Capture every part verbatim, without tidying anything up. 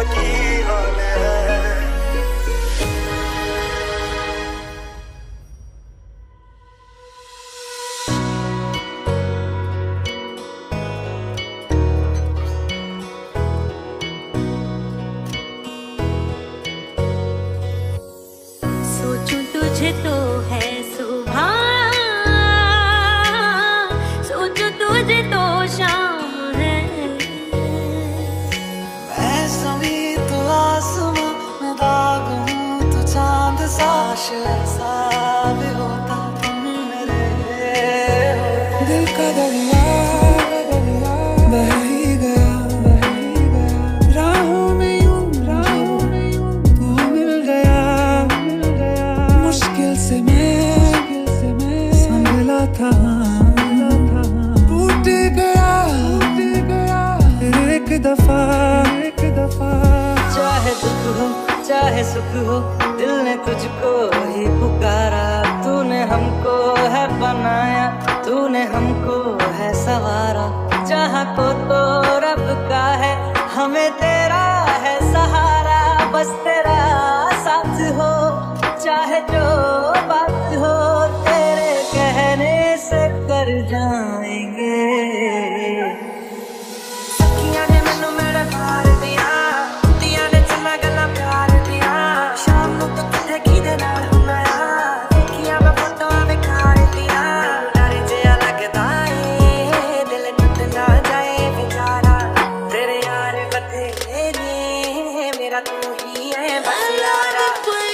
तेरा की हाल है। सोचूं तुझे तो है सुबह, सोचूं तुझे तो शाम है। मैं सभी तो आसमां में दाग हूँ, तू चांद सा ऐसा भी होता तुम मेरे हो। दिल का दरिया बह ही गया, बह ही गया राहों में यूं, राहों में यूं तू मिल गया, मिल गया मुश्किल से मैं, संभला था, टूट गया, टूट गया फिर एक दफा, एक दफा। चाहे दुख हो चाहे सुख हो, दिल ने तुझको ही पुकारा। तूने हमको है बनाया, तूने हमको है सवारा। जहाँ को तो रब का है, हमें तेरा है सहारा। बस तेरा साथ हो, चाहे जो बात हो, तेरे कहने से कर जाएंगे। सखियां ने मैनू मेरे प्यार दिया, दिया ने चला गला प्यार दिया। शाम नू तो किथे किदे नाल होना यार, देखिया मैं फोटोआं विखार दिया। डर जिहा लगदा ए, दिल टुट ना जाए बेचारा। तेरे यार बथेरे ने, मेरा तू ही है बस यारा।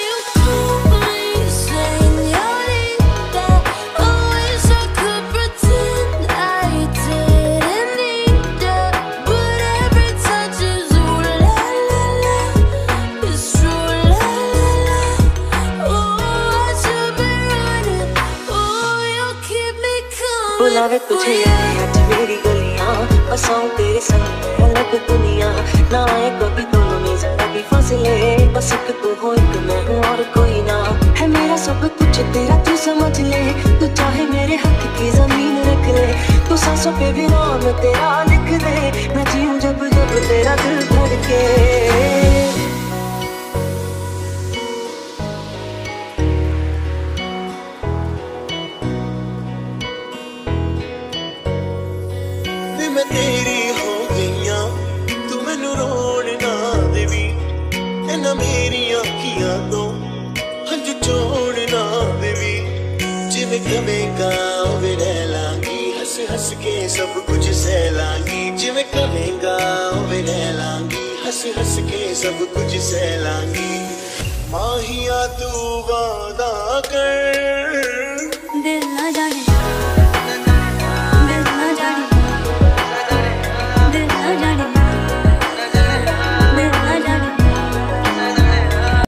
बुलावे तुझे आज मेरी गलियां, बसाऊं तेरे संग में अलग दुनिया। ना आए कभी दोनों में जिंदगी फासले, बस एक तू हो एक मैं हूँ और कोई ना। है मेरा सब कुछ तेरा तू समझ ले, तू चाहे मेरे हक की जमीन रख ले। तू सांसों पे भी नाम तेरा लिख दे, मैं जीऊं जब जब तेरा दिल धड़के। मैं तेरी हो गईया, तू मैनू रोण ना देवी। इन्हां मेरी अखियां तो हंझू छोड़ ना देवी। जिवें कवेगा उवें रह लांगी, हंस हंस के सब कुछ सह लांगी। जिवें कवेगा उवें रह लांगी, हंस हंस के सब कुछ सह लांगी। माहिया तू वादा कर,